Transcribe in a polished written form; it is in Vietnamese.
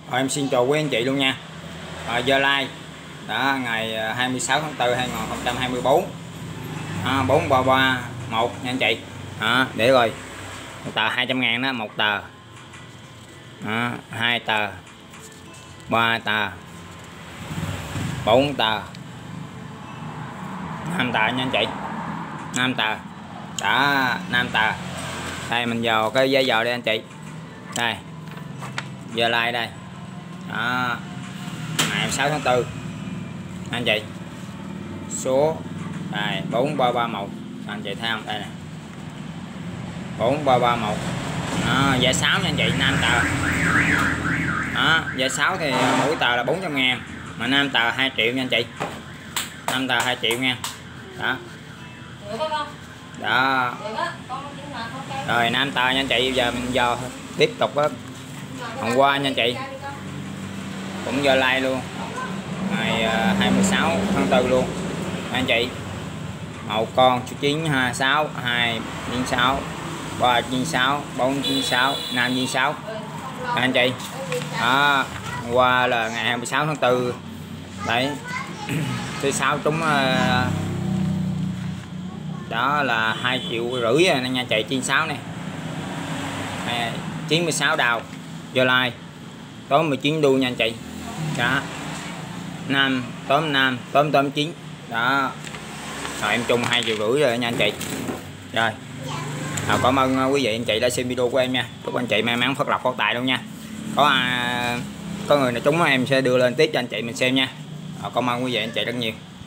Em xin chào quý anh chị luôn nha. Gia Lai đã ngày 26 tháng 4 2024, 4331 nha anh chị. Để rồi một tờ 200.000 đó, một tờ, hai tờ, ba tờ, bốn tờ, năm tờ nha anh chị. 5 tờ đã, 5 tờ. Đây mình vào cái giấy giờ đây anh chị. Đây Gia Lai đây đó, ngày 6 tháng 4 anh chị. Số đây 4331 anh chị thấy không, đây nè 4331 đó, giá 6 nha anh chị. 5 tờ đó, giá 6 thì mỗi tờ là 400.000, mà 5 tờ 2 triệu nha anh chị. 5 tờ 2 triệu nha đó. Đó rồi 5 tờ nha anh chị. Giờ mình vào tiếp tục đó. Hôm qua nha anh chị cũng Gia Lai luôn, ngày 26 tháng 4 luôn anh chị. Một con số 926 296 396 496 596 anh chị. Đó, hôm qua là ngày 26 tháng 4 đấy. Thứ sáu trúng đó là 2,5 triệu nha chị. 96 này 96 đào Gia Lai, tóm 19 đuôi nha anh chị. Đó, nam tóm 9 đó. Rồi em chung 2,5 triệu rồi nha anh chị. Rồi cảm ơn quý vị anh chị đã xem video của em nha. Chúc anh chị may mắn phát lộc phát tài luôn nha. Có người nào trúng em sẽ đưa lên tiếp cho anh chị mình xem nha. Cảm ơn quý vị anh chị rất nhiều.